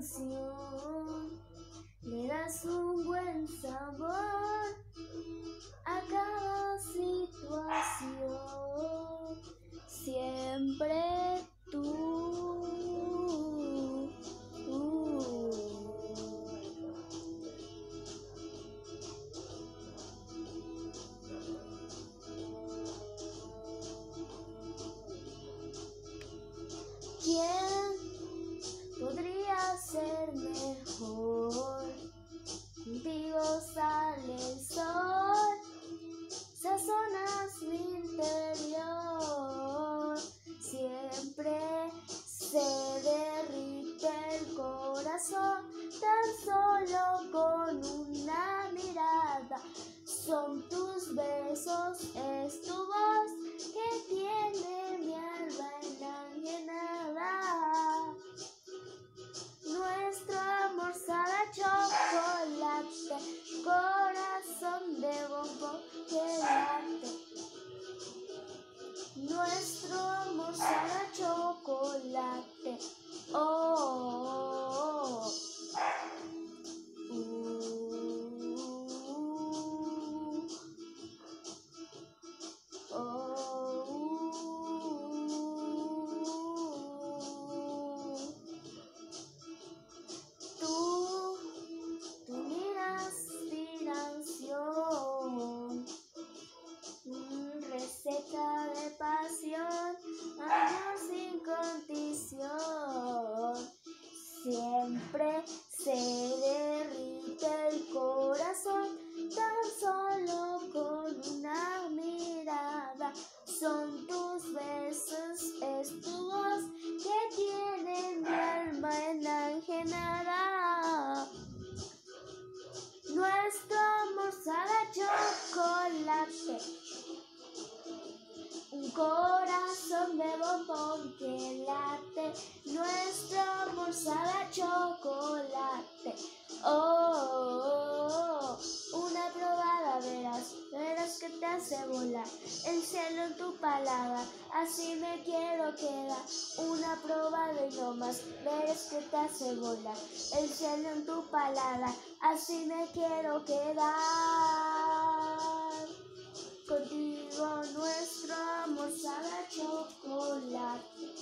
canción, le das un buen sabor a cada situación, siempre tú. ¿Quién podría ser mejor? Contigo sale el sol, sazonas mi interior, siempre se derrite el corazón, tan solo con una mirada. Son tus besos, es tu voz que tiene mi alma enajenada. Nuestro amor sabe a chocolate, corazón de bombón que late. Nuestro amor sabe a chocolate. Oh, oh, oh, oh. Tú miras inspiración, receta de pasión, amor sin condición. Siempre se derrite el corazón, tan solo con una mirada. Son tus besos, es tu voz que tiene mi alma enajenada. Nuestro amor sabe a chocolate, un corazón de bombón que late. Nuestro amor sabe a chocolate. Oh, una probada verás que te hace volar el cielo en tu palabra, así me quiero quedar. Una probada y no más, verás que te hace volar el cielo en tu palabra, así me quiero quedar. Contigo nuestro amor sabe a chocolate.